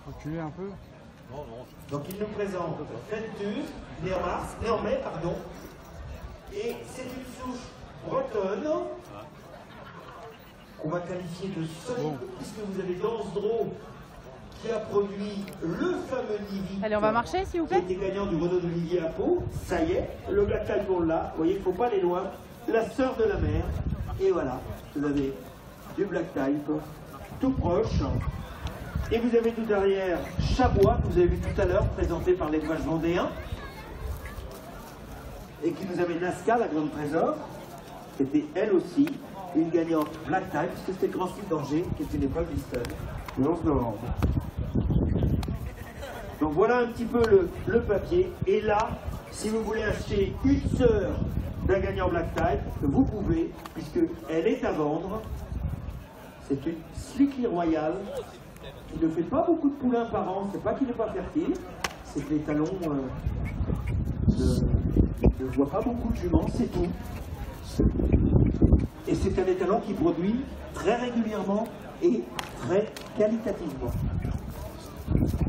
Reculer un peu. Donc il nous présente Ventus, né en mai, pardon. Et c'est une souche bretonne qu'on va qualifier de solide, puisque vous avez Dansdro qui a produit le fameux Nivy. Allez, on va marcher, s'il vous plaît. Qui était gagnant du Renault d'Olivier à Pau. Ça y est, le Black Type on l'a. Vous voyez, il ne faut pas aller loin. La sœur de la mer. Et voilà, vous avez du Black Type tout proche. Et vous avez tout derrière Chabois, que vous avez vu tout à l'heure, présenté par l'élevage vendéen. Et qui nous avait Nazca, la grande trésor. C'était elle aussi une gagnante Black Type, puisque c'était le Grand Style d'Angers, qui est une école d'Easton, le 11 novembre. Donc voilà un petit peu le papier. Et là, si vous voulez acheter une sœur d'un gagnant Black Type, vous pouvez, puisqu'elle est à vendre. C'est une Slickly Royale qui ne fait pas beaucoup de poulains par an. C'est pas qu'il n'est pas fertile, c'est que les talons ne voient pas beaucoup de juments, c'est tout. Et c'est un étalon qui produit très régulièrement et très qualitativement.